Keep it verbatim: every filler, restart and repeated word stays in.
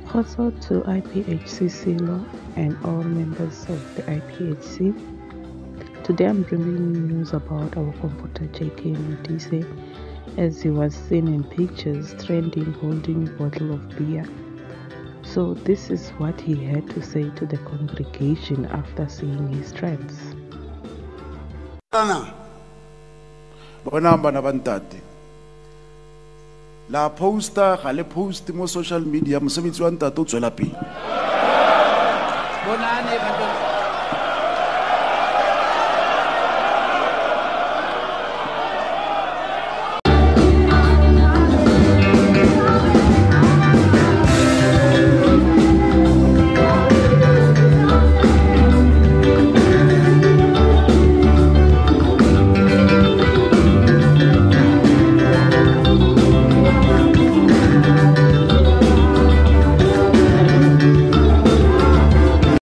Also to I P H C Silo and all members of the I P H C. Today I'm bringing you news about our comforter J K Modise, as he was seen in pictures trending holding a bottle of beer. So this is what he had to say to the congregation after seeing his trends. Bonamba na bantate. La posta ga le post mo social media mosebetsi wa ntate o tswela pele. Bonane ba